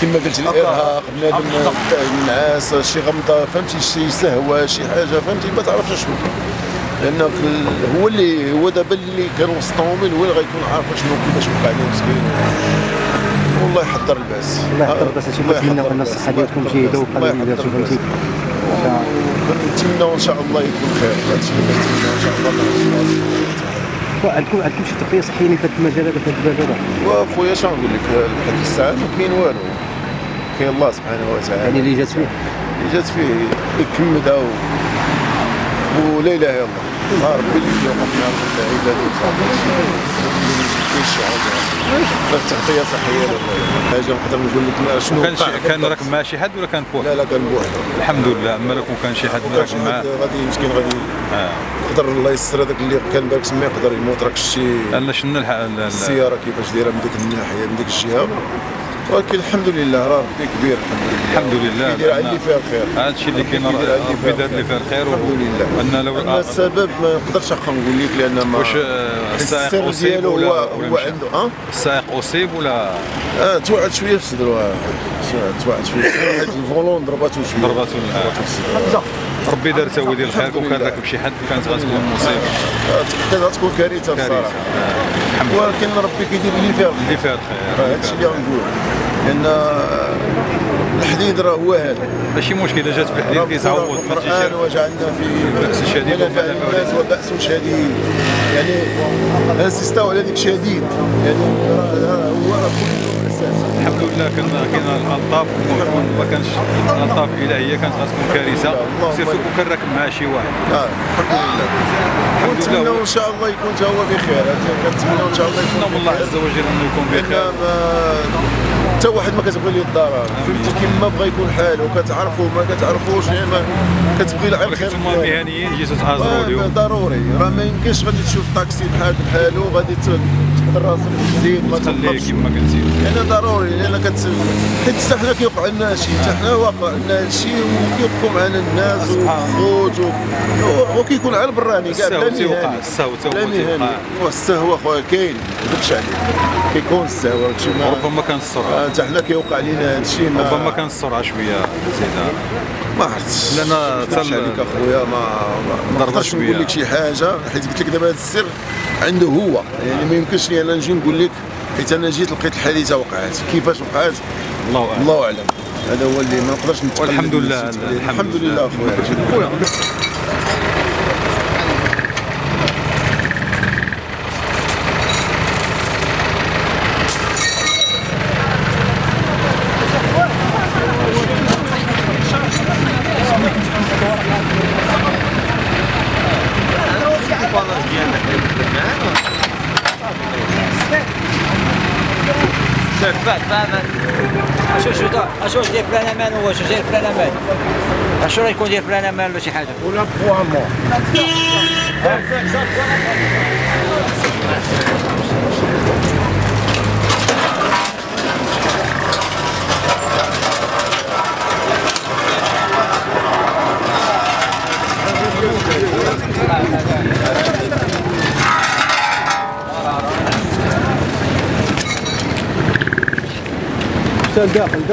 كما قلت الارهاق بنادم النعاس شي غمضه فهمتي شي سهوه شي حاجه فهمتي ما تعرفش شنو لان هو دابا اللي كان وسطهم هو اللي غيكون عارف شنو كيفاش وقع عليه مسكين والله يحضر الباس الله يحضر الباس كنتمناو ان الصحه ديالكم جيده وقليله فهمتي كنتمناو ان شاء الله يكون خير هادشي اللي كنتمناو ان شاء الله عندكم شي تغطيه صحيه في هذا المجال هذا في هذا البلد هذا وخويا شنو نقول لك لحد الساعه ما كاين والو كاين الله سبحانه وتعالى يعني اللي جات فيه يكمدها ولا اله الا الله ربي اللي وقفنا رب العباد لا تغطيه صحيه حاجه نقدر نقول لك شنو كان راكب مع شي حد ولا كان بوحدو؟ لا كان بوحدو الحمد لله. اما لو كان شي حد راكب معاه غادي مسكين غادي يقدر الله يسر هذاك اللي كان بارك سما يقدر يموت راك شتي لان شنا السياره كيفاش دايره من ديك الناحيه من ديك الجهه ولكن الحمد لله راه ربي كبير الحمد لله يدير على اللي فيها الخير هذا الشيء اللي كاين ربي دار اللي فيه الخير الحمد لله ان لو السبب ما نقدرش نقول لك لان ما واش السائق اصيب ولا هو عنده السائق اصيب ولا توعد شويه في صدرو توعد شويه واحد الفولون ضرباتو شويه ضرباتو ربي دار سوى ديال الخير وكان راكب شي حد كانت غتكون مصيبه كانت غتكون كارثه بصراحه ولكن ربي كيدير اللي فيها الخير هادشي اللي غنقول لان الحديد راه هو هذا ماشي مشكل اذا جات في الحديد كيتعوض القرآن وجعلنا في بأس شديد الناس وبأس شديد يعني انسيستاو على ديك شديد يعني هو راه كل اساس الحمد لله كان الالطاف ما كانش الالطاف الالهيه كانت غتكون كارثه سيرتو كان راكب مع شي واحد الحمد لله ونتمنوا ان شاء الله يكون تا هو بخير كنتمنوا ان شاء الله يكون من الله عز وجل انه يكون بخير حتى واحد ما كتبغي ليه الضرر فهمتي كيما بغى يكون حاله كتعرفوا ما كتعرفوش ما كتبغي له الخير ثم المهنيين جيتو تعذروا اليوم ضروري راه ما يمكنش غادي تشوف طاكسي بحالو غادي تحط راسك تزيد ما تخليه كما قلتي يعني ضروري لان حيت حتى حنا كيوقع لنا شي حتى حنا واقع لنا شي وكيوقفوا معنا الناس والخوت وكيكون على البراني كاع لا مهني السهوه خويا كاين ما نكذبش عليك كيكون السهوه هادشي ربما كان السرعه حتى حنا كيوقع لينا هادشي ربما كان السرعه شويه زياده ما عرفتش لان عليك اخويا ما نقدرش نقول لك شي حاجه حيت قلت لك دابا هذا السر عنده هو يعني ما يمكنش لي انا نجي نقول لك حيت انا جيت لقيت الحادثه وقعت كيفاش وقعت الله اعلم هذا هو اللي ما نقدرش نتقبل والحمد لله الحمد لله اخويا اشو دير فلان امان واش دير فلان امان اشو راه يكون دير فلان امان ولا شي حاجه ولا بوامون داخل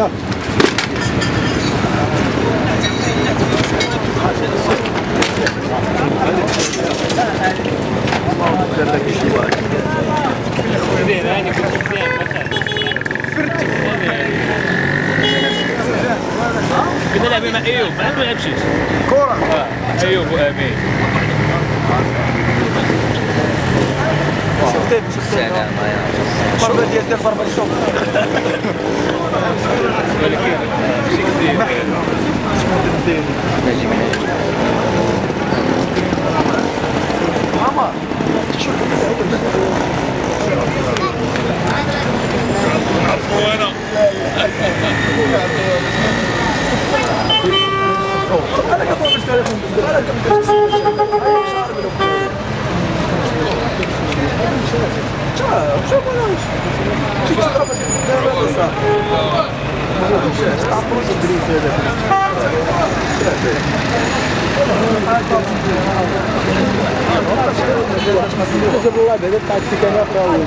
كنا نلعب مع ايوب ما نلعبش كره ايوب وامين السلام يا ضربه ديال ضربه الشوط ولكن شي كثير عمر وانا شوف جابوا بعد تاع السكنات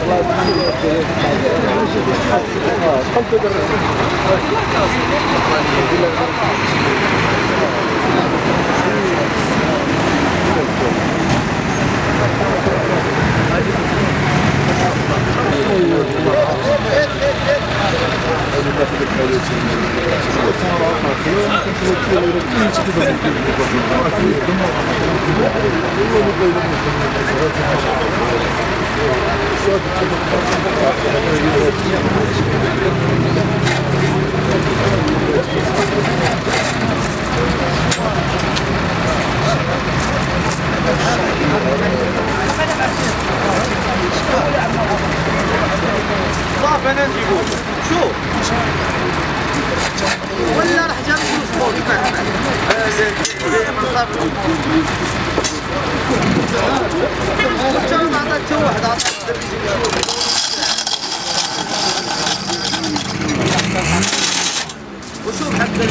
صافي انا نجيبو شوف ولا راح جاب فلوس وشوف حتى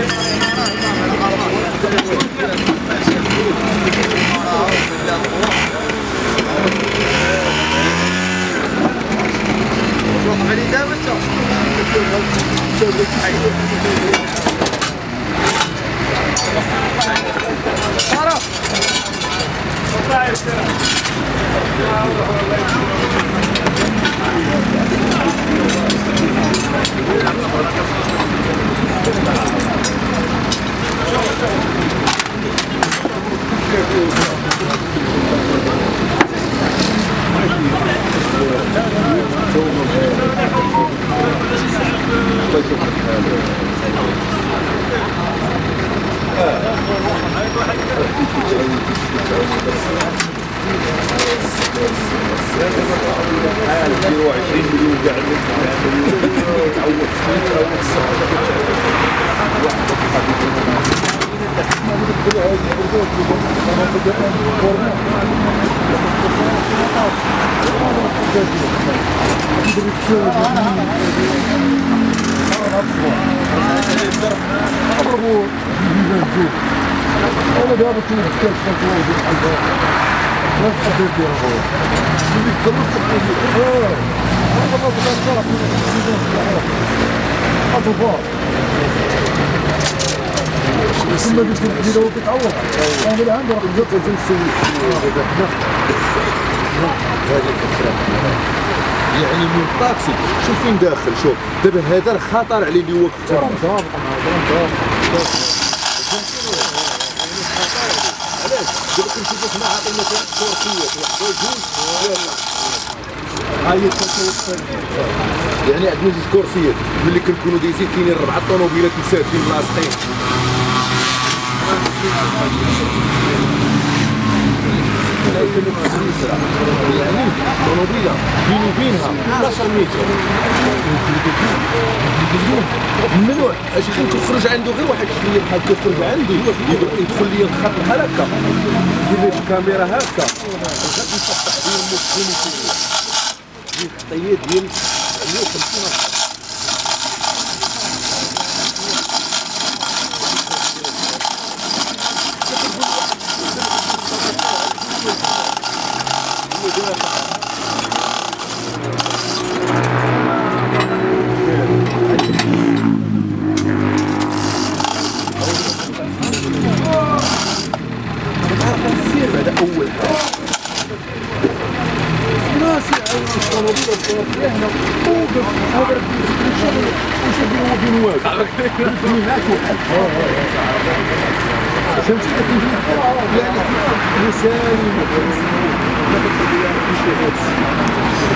يعني من الطاكسي شوف فين داخل شوف دابا هذا خطر عليه اللي واقف تما علاش دابا كنشوفو هنا عاطي مثلا كورسيات واحد جوج هاي يعني عندنا جوج كورسيات ملي كنكونوا دايزين كاينين 4 طوموبيلات مسافين لاصقين يعني طوموبيله بيني وبينها 11 متر ممنوع اش كنخرج عنده غير واحد شويه بحال كيخرج عندي يدخل لي الخط بحال هكا يدير لي الكاميرا هكا غادي يفتح ديال المسلمين ديال الخطيات ديال 150 يعني